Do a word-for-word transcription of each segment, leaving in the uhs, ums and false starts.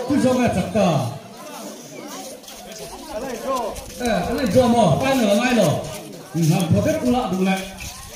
cứ cho cái chặt cả ê cái này dòm mỏ ai nữa ai nữa hàng phổ tết cũng lạ đủ lại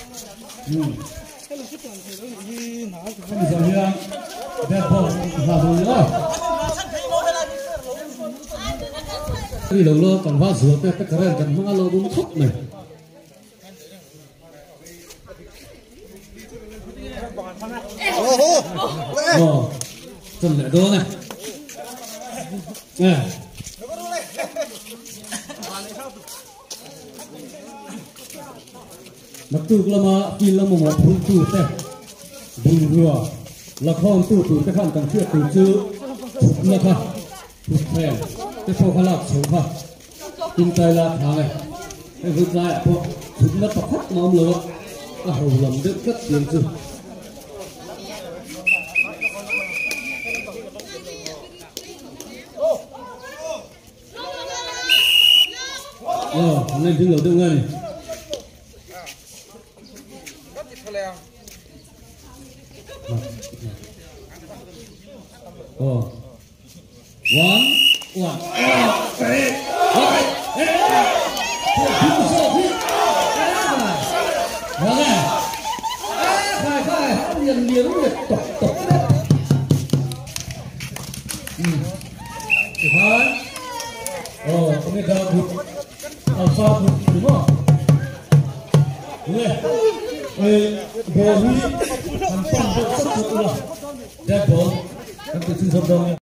bây giờ như đẹp không là đủ nữa đi đầu lô còn vào rửa cái cái này cần mang lô đúng thúc này ồ chân lại đố này nè mặt tu lama pin lama một phun tu thế bùng rửa là con tu tu cái khăn cần chuyện tu chứ thục là khăn thục thèm cái phô khăn lạc sống khăn tin tay là thằng này cái vứt lại à phô thục là tập khắc nó lừa là hầu lầm đứt cất tiền chứ ờ nên thứ đầu tiên này oh one one oh okay okay khai khai nhận miếng được tộc tộc đấy khai oh ini dalam buku alfa đúng không này bồ huy thành phần được sắp được rồi đẹp bồ em tự xin hợp đồng nha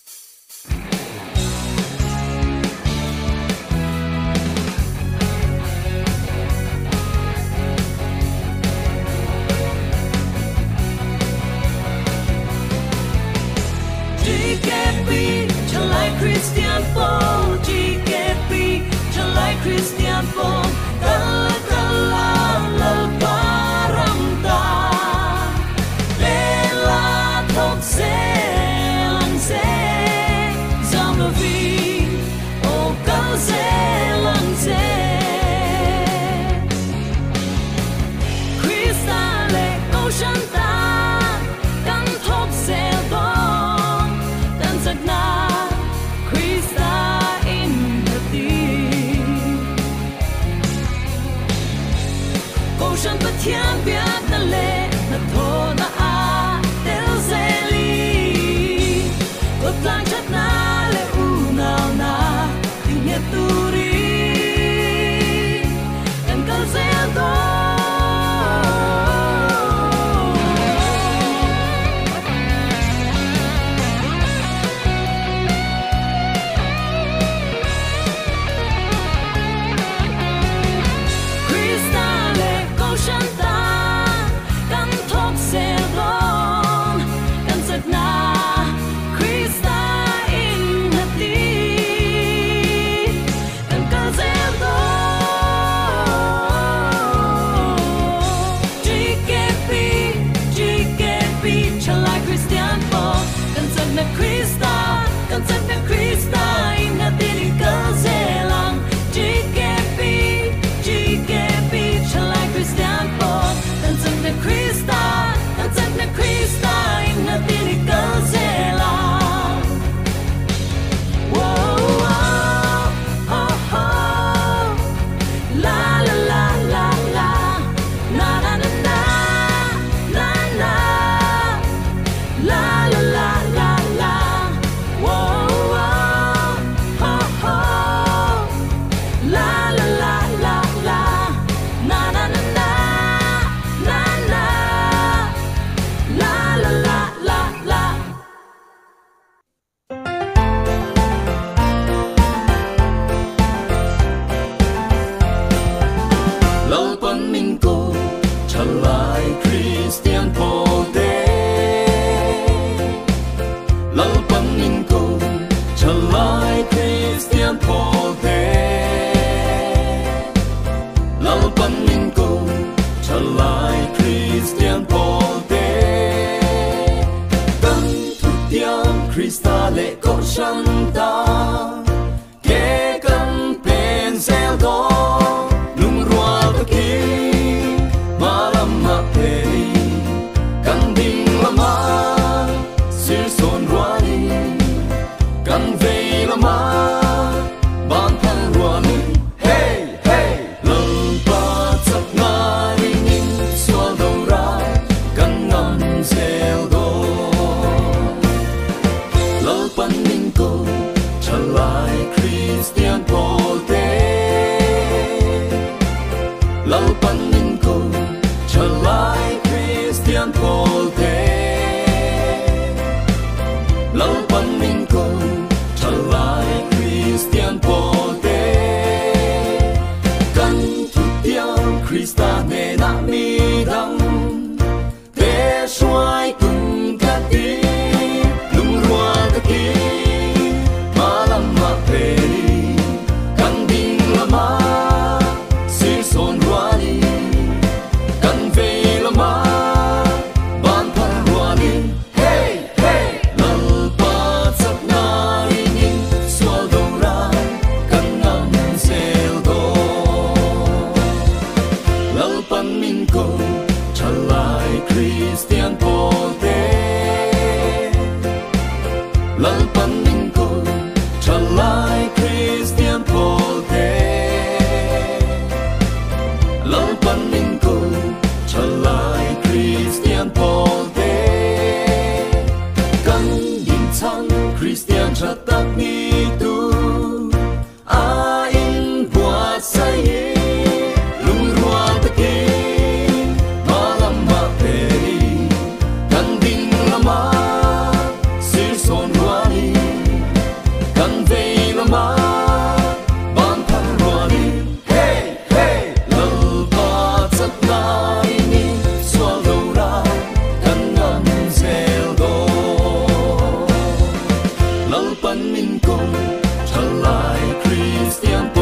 Christian Paul, G K P, trở lại Christian Paul, kala kala lalparam ta, lela thok se lang se, zamavi, o kal se lang se, Christa le ocean ta, kan thok se dong, kan sakna. Ocean bất thiên biết na lệ na thô na a tel zeli ước lang chất na lệ u nào na tình nhật tu đi cần cần dễ to Christa lệ có chân ta kể cần bên gieo đó lung rua ta kia mà làm hạ thế cần đình làm mà siêu son rua đi Christian Polte Lal pan min ko chalai Christian Polte Lal pan min ko chalai Christian Polte Kan tu tiang Christa ne na mi dang te xoay cùng cả tí lung hoa cả tí mà làm mà về đi căn đình là má xì xôn hoa đi căn về là má ban thân hoa đi hey hey lal pa sắp na nhìn xóa đầu ra căn nằm xèo đô lal pan min cô chalai Christian Polte Lal pan min ko chalai Christian Polte Lal pan min ko chalai Christian Polte Kan yin chan Christian chatak ni tu a in bua sai lung rua ta ke Christian